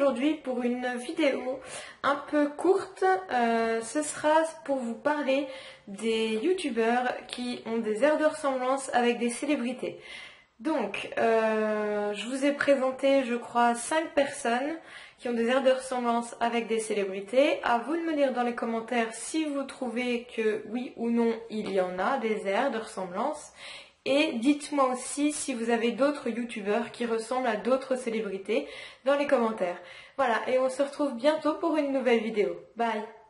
aujourd'hui pour une vidéo un peu courte. Ce sera pour vous parler des youtubeurs qui ont des airs de ressemblance avec des célébrités. Donc, je vous ai présenté, je crois, 5 personnes qui ont des airs de ressemblance avec des célébrités. À vous de me dire dans les commentaires si vous trouvez que oui ou non il y en a des airs de ressemblance. Et dites-moi aussi si vous avez d'autres youtubeurs qui ressemblent à d'autres célébrités dans les commentaires. Voilà, et on se retrouve bientôt pour une nouvelle vidéo. Bye!